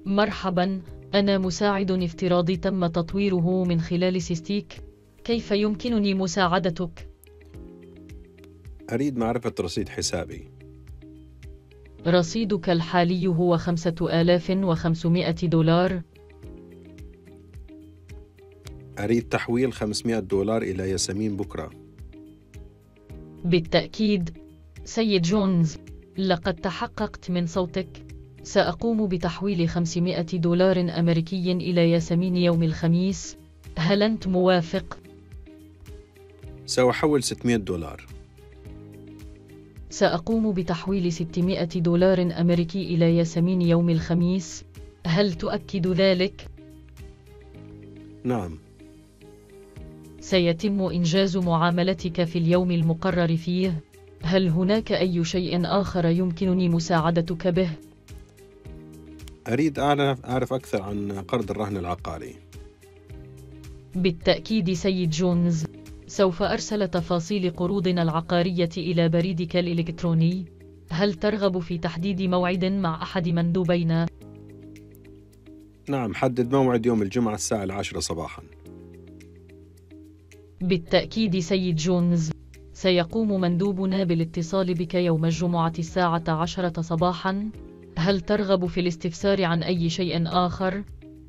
مرحبا، أنا مساعد افتراضي تم تطويره من خلال سيستيك. كيف يمكنني مساعدتك؟ أريد معرفة رصيد حسابي. رصيدك الحالي هو $5,500. أريد تحويل $500 إلى ياسمين بكرة. بالتأكيد سيد جونز، لقد تحققت من صوتك. سأقوم بتحويل $500 أمريكي إلى ياسمين يوم الخميس. هل أنت موافق؟ سأحول $600. سأقوم بتحويل $600 أمريكي إلى ياسمين يوم الخميس. هل تؤكد ذلك؟ نعم. سيتم إنجاز معاملتك في اليوم المقرر فيه. هل هناك أي شيء آخر يمكنني مساعدتك به؟ أريد أعرف أكثر عن قرض الرهن العقاري. بالتأكيد سيد جونز، سوف أرسل تفاصيل قروضنا العقارية إلى بريدك الإلكتروني. هل ترغب في تحديد موعد مع أحد مندوبينا؟ نعم، حدد موعد يوم الجمعة الساعة 10 صباحا. بالتأكيد سيد جونز، سيقوم مندوبنا بالاتصال بك يوم الجمعة الساعة 10 صباحا. هل ترغب في الاستفسار عن أي شيء آخر؟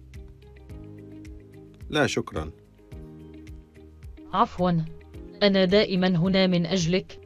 لا شكرا. عفوا، أنا دائما هنا من أجلك.